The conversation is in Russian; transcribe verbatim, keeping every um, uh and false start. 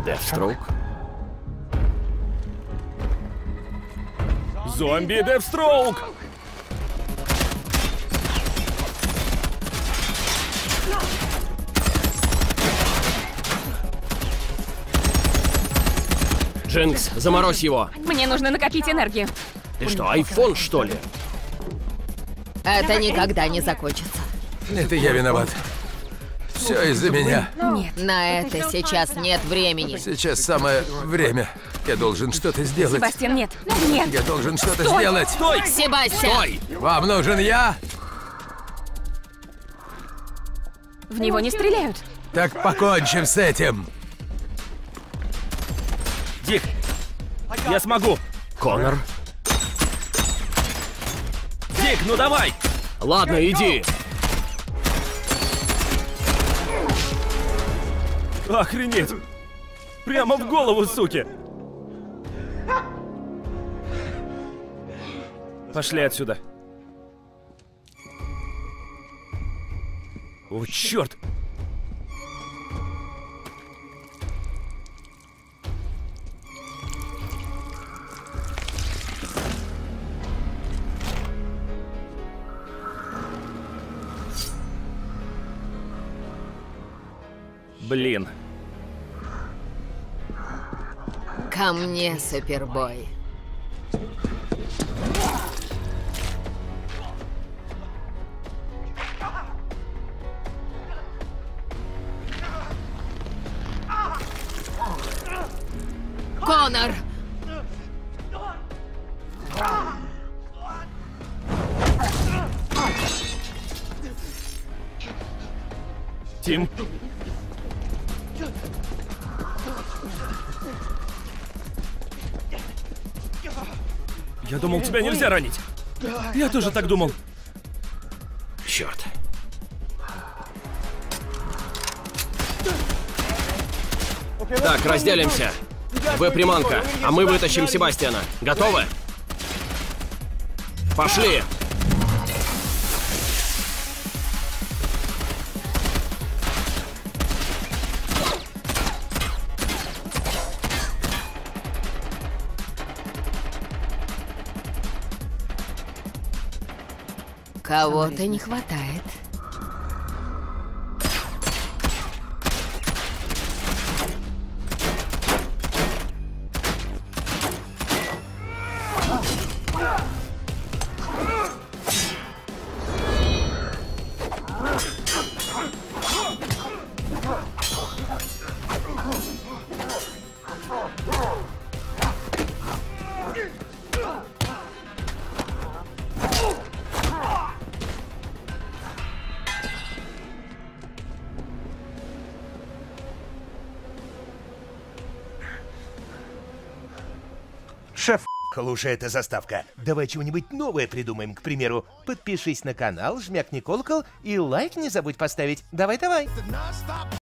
Дефстроук. Зомби Дефстроук! Джинкс, заморозь его. Мне нужно накопить энергию. Ты что, айфон, что ли? Это никогда не закончится. Это я виноват. Все из-за меня. Нет. На это сейчас нет времени. Сейчас самое время. Я должен что-то сделать. Себастьян, нет. Нет. Я должен что-то Стой! сделать. Стой! Себастьян! Стой! Вам нужен я? В него не стреляют. Так покончим с этим. Дик, я смогу. Конор. Дик, ну давай! Ладно, иди. Охренеть! Прямо в голову, суки! Пошли отсюда. О, черт! Блин. Ко мне, Супербой. Конор! Тим. Я думал, тебя нельзя ранить. Я тоже так думал. Черт. Так, разделимся. Вы приманка, а мы вытащим Себастьяна. Готовы? Пошли! Кого-то не хватает. Шеф, лучше эта заставка. Давай чего-нибудь новое придумаем. К примеру, подпишись на канал, жмякни колокол и лайк не забудь поставить. Давай-давай.